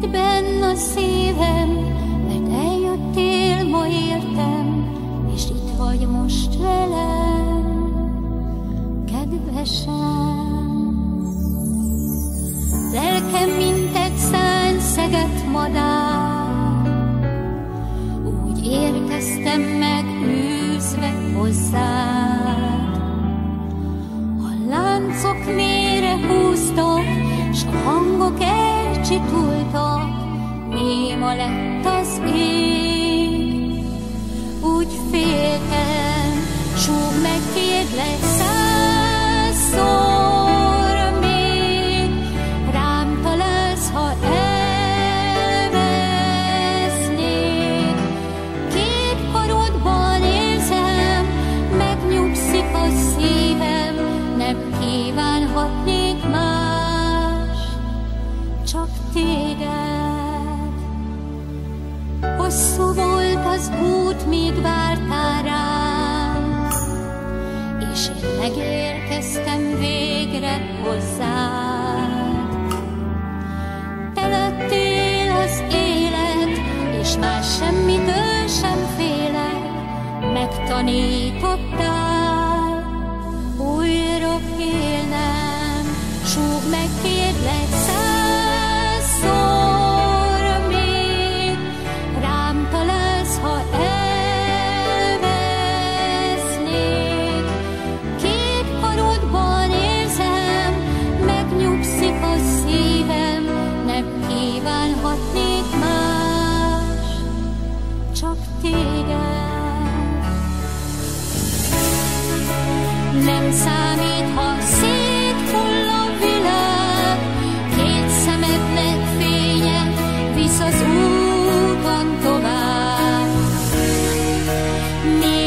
Nyugodj benn a szívem, mert eljöttél ma értem, és itt vagy most velem, kedvesem. Lelkem, mint egy szánszegett madár, úgy érkeztem meg űzve hozzád. A láncok mélyre húztak, s a hangok elcsitultak, néma lett az ég. Úgy féltem, súgd meg, kérlek, 100-szor még, rám találsz, ha elvesznék. Két karodban érzem, megnyugszik a szívem, nem kívánhatnék más, csak téged. Hosszú volt az út, míg vártál rám, és én megérkeztem végre hozzád. Te lettél az élet, és már semmitől sem félek, megtanítottál újra félnem. Súgd meg, kérlek, 100-szor még, rám találsz, ha elvesznék. Két karodban érzem, megnyugszik a szívem, nem kívánhatnék más, csak téged. Nem számít, ha széthull a világ, két szemednek fénye visz az úton tovább.